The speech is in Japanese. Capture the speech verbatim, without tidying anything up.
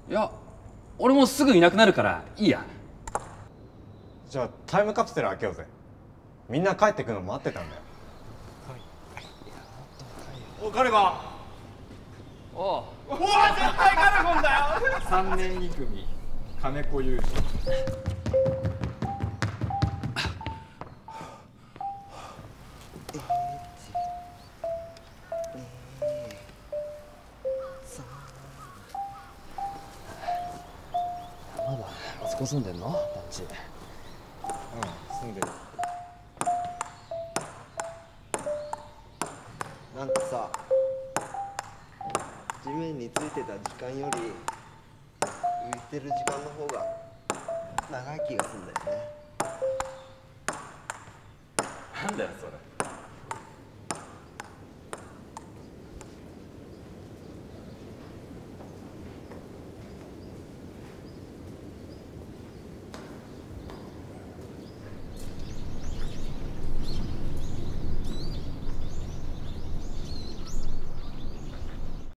いや俺もすぐいなくなるからいいや。 じゃあタイムカプセル開けようぜ。みんな帰ってくの待ってたんだよ。おカルゴン。 おおうわ絶対カルゴンだよ。 三年二組金子裕二。 まだあそこ住んでんの団地。 うん住んでる。 なんかさ、地面についてた時間より浮いてる時間の方が長い気がするんだよね。 なんだよそれ。